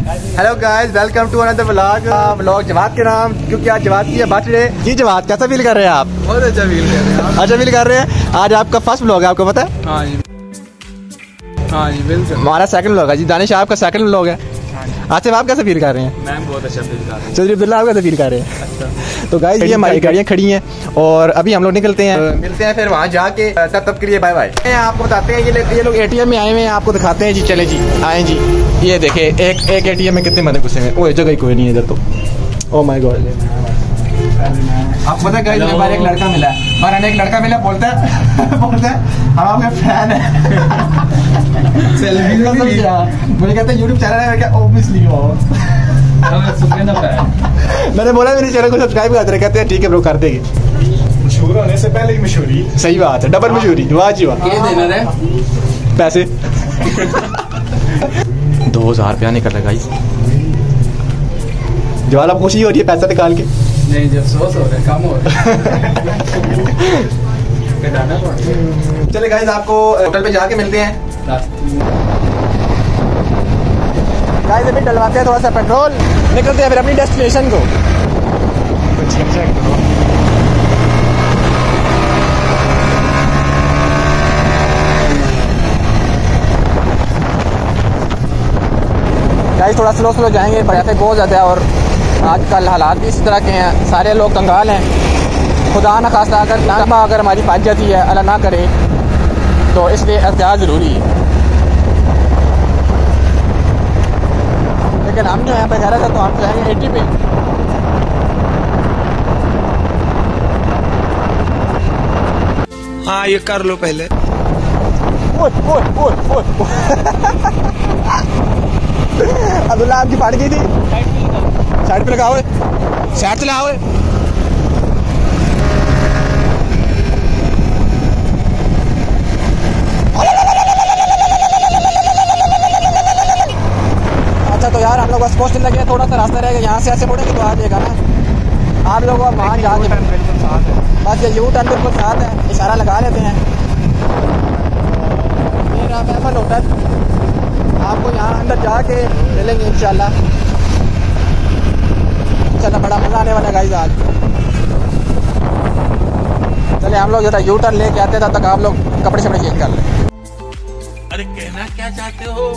Hello guys, welcome to another vlog Jawad के नाम, क्योंकि आज जवाद की है बर्थडे। जी जवाद, कैसा फील कर रहे हैं आप? बहुत अच्छा फील कर रहे हैं। अच्छा फील कर रहे हैं। आज आपका फर्स्ट व्लॉग है, आपको पता है? हाँ जी बिल्कुल। हमारा सेकंड व्लॉग है जी। दानिश आपका सेकंड व्लॉग है। आसिफ आप कैसे फील कर रहे हैं? मैं बहुत अच्छा फील कर रहा हूँ। चौधरी अब्दुल्ला आप कैसे फील कर रहे हैं? अच्छा। तो गाइस ये हमारी गाड़ियाँ खड़ी हैं और अभी हम लोग निकलते हैं, मिलते हैं फिर वहाँ जाके। तब के लिए बाय बाय। आपको बताते हैं ये लोग ATM में आए हुए हैं, आपको दिखाते हैं जी। चले जी, आए जी। ये देखे एक ATM में कितने बंदे घुसे हैं। वो जगह ही कोई नहीं है इधर तो। Oh my god. आपको पता है गाइस, मेरे बार एक लड़का मिला है, बार एक लड़का मिला, बोलता है हम आपके फैन है। सेल्फी मुझे कहते हैं यूट्यूब चैनल है। मैं क्या ऑब्वियसली मैंने बोला मेरे चैनल को सब्सक्राइब कर दे। कहते हैं ठीक है ब्रो, कर देगी। मशहूर होने से पहले ही मशहूरी। सही बात है, डबल मशहूरी। वाह जी वाह। पैसे 2000 रुपया निकल रहा गाइस। जवाल आप खुशी हो रही है पैसा निकाल के? नहीं, जब सोच हो रहे कम हो रहे। चले गाइस, आपको होटल पे जाके मिलते हैं। गाइस अभी डलवाते हैं थोड़ा सा पेट्रोल, निकलते हैं फिर अपनी डेस्टिनेशन को। गाइस थोड़ा स्लो जाएंगे, ट्रैफिक बहुत ज़्यादा है और आजकल हालात भी इस तरह के हैं, सारे लोग कंगाल हैं। खुदा न खास्ता अगर हमारी फंस जाती है, अल्लाह ना करे, तो इसलिए एहतियात ज़रूरी है। लेकिन हम जो यहाँ पे जा रहे थे तो हम जाएंगे 80 पे। हाँ ये कर लो पहले। अब्दुल्ला आपकी फाड़ गई थी। साइड पे लगाओ, साइड से लगाओ। अच्छा तो यार हम लोग बस पोस्ट लगे, थोड़ा सा रास्ता रहेगा, यहाँ से ऐसे मुड़ेंगे तो आ जाएगा ना। आप लोग वहाँ जाके बस ये यू टर्न बिल्कुल साथ है, इशारा लगा लेते हैं। मेरा महफल होटल आपको यहाँ अंदर जाके मिलेंगे इंशाल्लाह। बड़ा मजा आने वाला है गाइस आज। चले हम लोग जरा यू टर्न लेके आते हैं, तब तक आप लोग कपड़े शपड़े चेंज कर लें। अरे कहना क्या चाहते हो?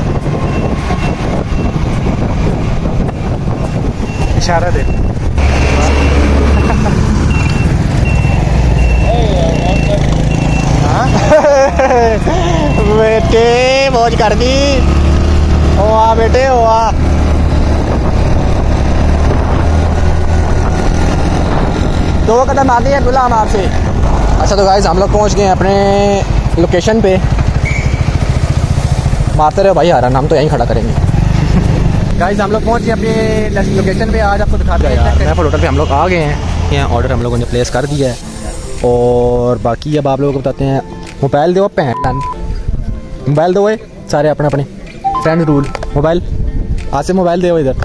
इशारा दे। बेटे मौज कर दी। ओ आ बेटे, ओ आ। दो कदम आगे है अब्दुल्ला हम आपसे। अच्छा तो गाइस हम लोग पहुंच गए हैं अपने लोकेशन पे। मारते रहे भाई, हरा नाम तो यहीं खड़ा करेंगे। गाइस हम लोग पहुंच गए अपने लोकेशन पे। आज आपको दिखा दिया यार, मैं होटल पे हम लोग आ गए हैं। यहाँ ऑर्डर हम लोगों ने प्लेस कर दिया है और बाकी अब आप लोगों को बताते हैं। मोबाइल दो पहन, मोबाइल दो सारे अपने अपने फ्रेंड रूल। मोबाइल आज से मोबाइल दे इधर।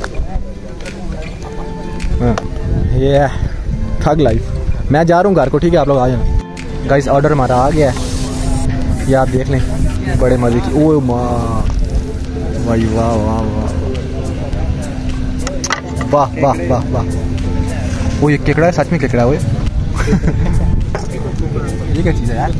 ये ठग लाइफ। मैं जा रहा हूँ घर को, ठीक है? आप लोग आ जाना। गाइस ऑर्डर हमारा आ गया है, ये आप देख लें। बड़े मज़े की। ओ माँ भाई, वाह वाह वाह वाह वाह वाह वाह। वो ये केकड़ा है, सच में केकड़ा है। ये क्या चीज़ है यार?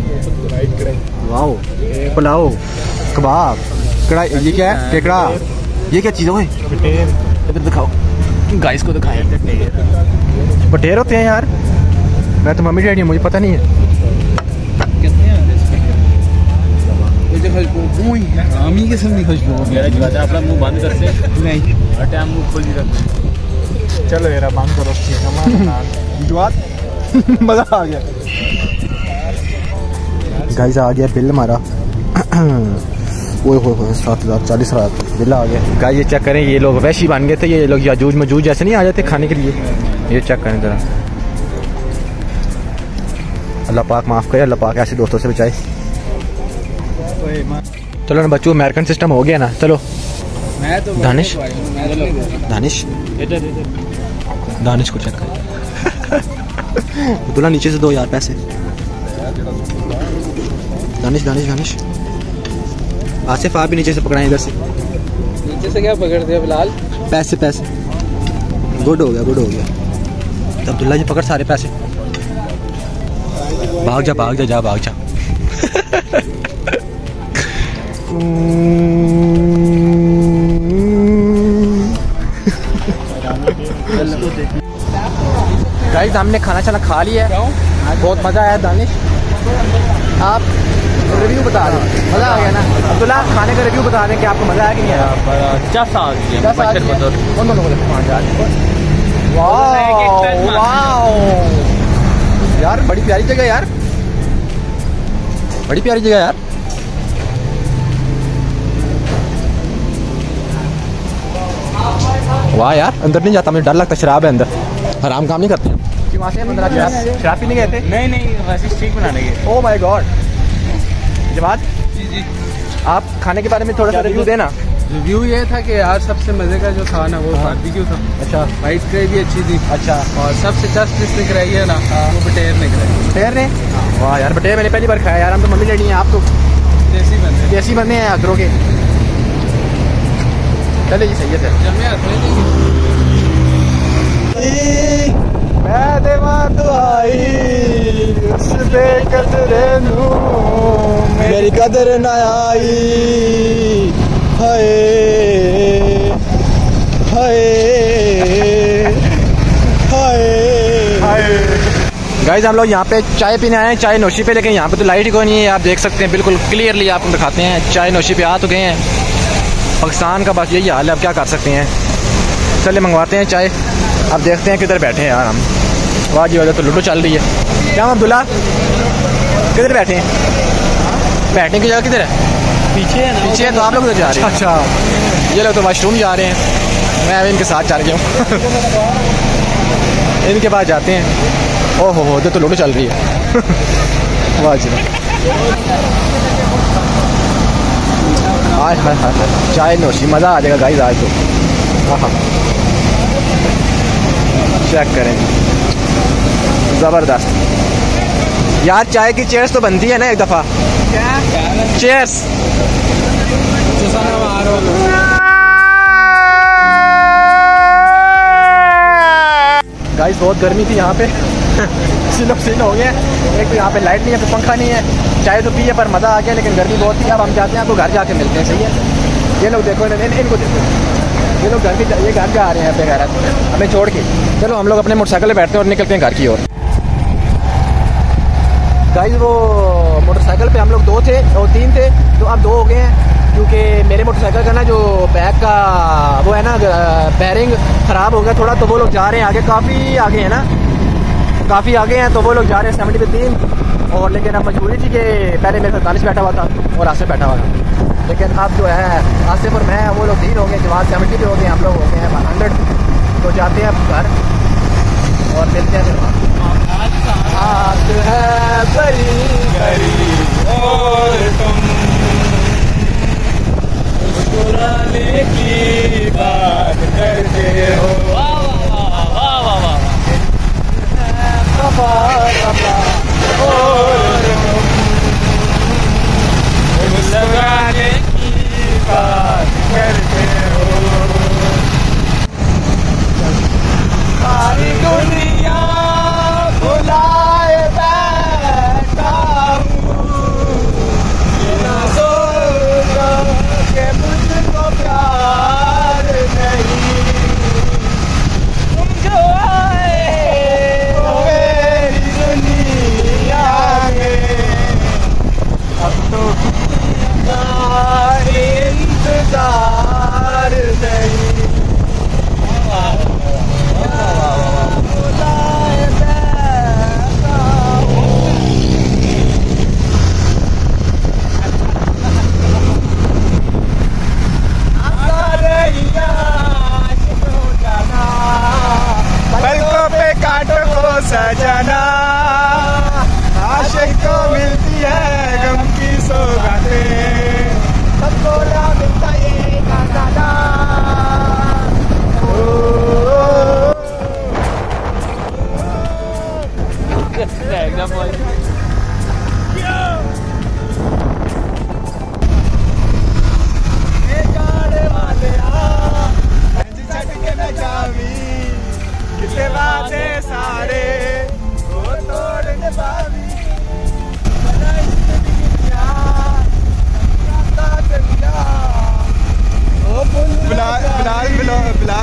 वाह, पुलाव, कबाब, कढ़ाई। ये क्या है? केकड़ा। ये क्या चीज़ है? दिखाओ गाइस को, दिखाएं। पटेर होते हैं यार। मैं तो मम्मी डैडी हूँ, मुझे पता नहीं है। अपना मुंह बंद करते नहीं, हर टाइम मुंह खोल ही रखते। चलो यार बंद करो। जवाब मजा आ गया। गाइस आ गया बिल हमारा। ओए हो 7,040 बिल आ गया। गाइस ये चेक करें, ये लोग वैशी बन गए थे। ये लोग याजूज मजूज जैसे नहीं आ जाते खाने के लिए। ये चेक करें जरा। अल्लाह पाक माफ़ करे, अल्लाह पाक ऐसे दोस्तों से बचाए। चलो ना बच्चों, अमेरिकन सिस्टम हो गया ना। चलो दानिश दानिश को चेक कर। अब्दुल्ला नीचे से दो यार पैसे। दानिश दानिश दानिश आसिफ आप भी नीचे से पकड़ाएं इधर से। जैसे क्या पकड़ दिया बिलाल? पैसे पैसे गुड हो गया गुड हो गया। अब्दुल्ला जी पकड़ सारे पैसे। भाग जा जा भाग जा। गाइस हमने खाना चला खा लिया है, बहुत मज़ा आया। दानिश आप रिव्यू बता दें, मज़ा आ गया ना? अब्दुल्ला खाने का रिव्यू बता दें कि आपको मज़ा आया कि नहीं आया? यार बड़ी प्यारी जगह यार, बड़ी प्यारी जगह यार। वाह यार, अंदर नहीं जाता, मुझे डर लगता, शराब है अंदर, हराम काम नहीं करते हैं। वहाँ से अंदर शराब पीने गए थे? नहीं वैसे स्टीक बनाने गए। Oh my god. Jawad ji आप खाने के बारे में थोड़ा सा रिव्यू देना। रिव्यू ये था कि यार सबसे मजे का जो था ना वो बारबेक्यू था। अच्छा, वाइट ग्रेवी भी अच्छी थी। अच्छा, और सबसे जस्ट डिश निक रही है ना वो बटेर निक रही है। बटेर ने? वाह यार, बटेर मैंने पहली बार खाया यार। हम तो मम्मी लेनी है, आप तो देसी बंदे हैं अदरों के। चले जी, सही है सर। मैं देवा दुआई उस बेकदरे नू मेरी कदर न आई। हाय हाय हाय हाय। गाइस हम लोग यहाँ पे चाय पीने आए हैं, चाय नोशी पे, लेकिन यहाँ पे तो लाइट ही कोई नहीं है। आप देख सकते हैं बिल्कुल क्लियरली, आपको दिखाते हैं। चाय नोशी पे आ तो गए हैं। पाकिस्तान का बस यही हाल है, अब क्या कर सकते हैं। चले मंगवाते हैं चाय। अब देखते हैं किधर बैठे हैं यार हम। वाह जी वाह, तो लूडो चल रही है। क्या अब्दुल्ला किधर बैठे हैं? बैठने की जगह किधर है? पीछे है ना? पीछे है। तो आप लोग उधर जा रहे हैं? अच्छा, ये लोग तो वॉशरूम जा रहे हैं, मैं अभी इनके साथ चल गया हूँ। इनके पास जाते हैं। ओहो हो, तो लूडो चल रही है। वाह जी, हाय हाय हाय, चाय नोशी, मज़ा आ जाएगा गाइस आज तो। हाँ, चेक करें, ज़बरदस्त यार। चाय की चेयर्स तो बनती है ना एक दफ़ा। क्या चेयर्स? गाइस बहुत गर्मी थी यहाँ पे। सिल हो गया। एक तो यहाँ पे लाइट नहीं है, तो पंखा नहीं है। चाय तो पी है पर मज़ा आ गया, लेकिन गर्मी बहुत थी। अब हम जाते हैं, आपको घर जाके मिलते हैं, सही है? ये लोग देखो, इनको देखो, ये लोग घर जा रहे हैं बेगैरत हमें छोड़ के। चलो हम लोग अपने मोटरसाइकिल पे बैठते हैं और निकलते हैं घर की ओर। गाइस वो मोटरसाइकिल पे हम लोग 2 थे और 3 थे, तो अब 2 हो गए हैं, क्योंकि मेरे मोटरसाइकिल का ना जो बैक का वो है ना बैरिंग ख़राब हो गया थोड़ा। तो वो लोग जा रहे हैं आगे, काफ़ी आगे हैं ना, काफ़ी आगे हैं। तो वो लोग जा रहे हैं 70 पे 3। और लेकिन अब मजबूरी थी कि पहले मेरे साथ दानिश बैठा हुआ था और आसिफ बैठा हुआ था, लेकिन अब जो है आसिफ और मैं, वो लोग 3 हो गए, जवाब 70 पे हो गए, हम लोग हो गए हैं 100। तो जाते हैं अब घर और मिलते हैं फिर वहाँ। बात है बड़ी बड़ी और तुम मुस्कुराने की बात करते हो। और तुम मुस्कुराने की बात करते हो। सारी दुनिया बुलाए बैठा हूँ, बिना सोचा के मुझको प्यार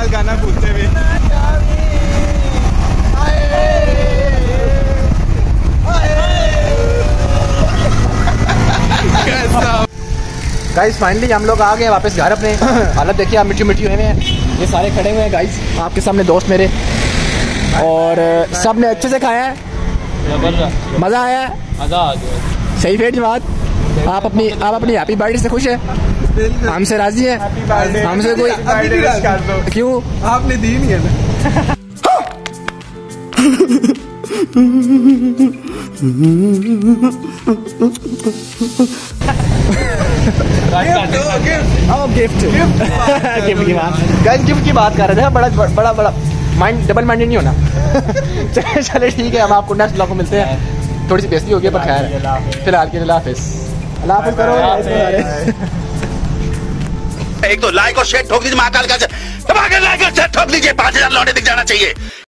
साल गाना पूछते हुए। गाइस फाइनली हम लोग आ गए वापस घर अपने। हालत देखिए आप मिट्टी मिट्टी हुए हैं, ये सारे खड़े हुए हैं गाइस आपके सामने दोस्त मेरे, और सब ने अच्छे से खाया है, मज़ा आया है, सही फेट बात। आप अपनी हैप्पी बर्थडे से खुश है, हमसे राजी है, हमसे कोई क्यों आपने दी नहीं है ना। गिफ्ट की बात, गाइस गिफ्ट की बात कर रहे थे। बड़ा माइंड डबल माइंडेड नहीं होना। चले ठीक है, हम आपको नेक्स्ट ब्लॉग में मिलते हैं। थोड़ी सी बेइज्जती हो गई पर खैर, फिलहाल के लिए अल्लाह हाफिज़। अल्लाह हाफिज़ करो। एक तो लाइक और शेयर ठोक दीजिए, महाकाल का दबा के लाइक और शेयर ठोक लीजिए, 5000 लौटे दिख जाना चाहिए।